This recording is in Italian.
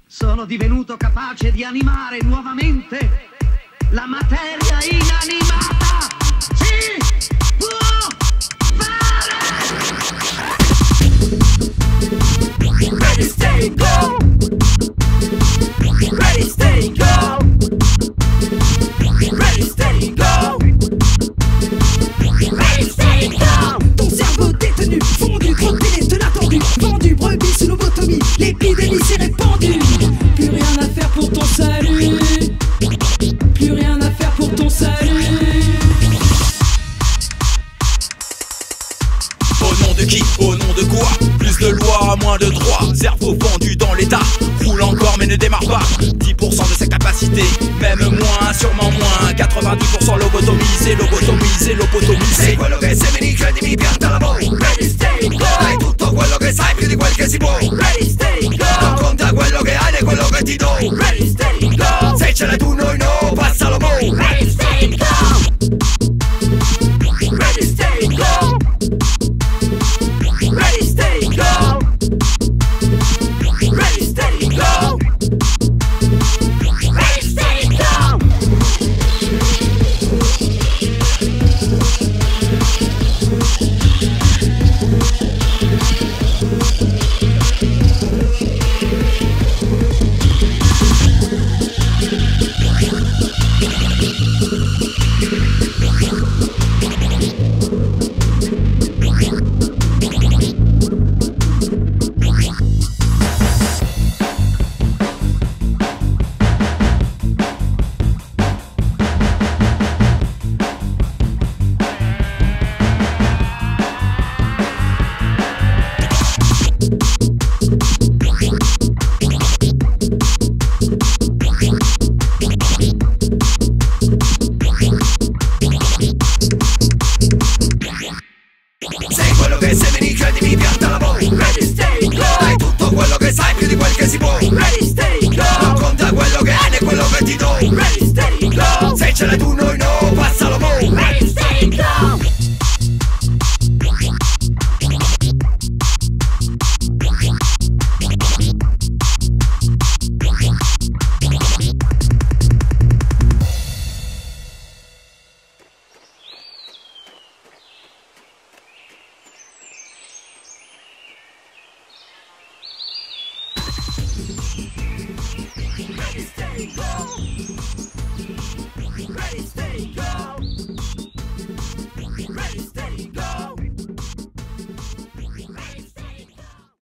Sono divenuto capace di animare nuovamente la materia inanimata. Si può fare! Ready, stay, go! Ready, stay, go! Ready, stay, go! Ready, stay, go! Ton cerveau détenu, fondu, trop de l'inattendu, vendu, brebis sous lobotomie, l'épidémie s'est répandue. Plus rien à faire pour ton salut. Plus rien à faire pour ton salut. Au nom de qui? Au nom de quoi? Plus de lois, moins de droits. Cerveau fendu dans l'état. Roule encore mais ne démarre pas. 10% de sa capacité, même moins, sûrement moins. 90% lobotomisé, lobotomisé, lobotomisé. Sei quello che semini, credimi, pianta la voce. Ready, stay, go! Hai tutto quello che sai, più di quel che si può. Ready, stay, go! Non conta quello che hai né quello che ti do. Ready, stay, go! Se ce l'hai tu, noi no, passalo mo. Ready, stay, go! Ready, stay, go! Ready, stay, go! Ready, stay, go! Ready, stay, go! Sei quello che semini, credimi, pianta la voce. Ready, stay, go! Hai tutto quello che sai, più di quel che si può. Ready, stay, Non go! conta quello che hai né quello che ti do. Ready, stay, go! Se ce l'hai tu, noi no, passalo mo. Ready, stay, go! Ready, stay, go!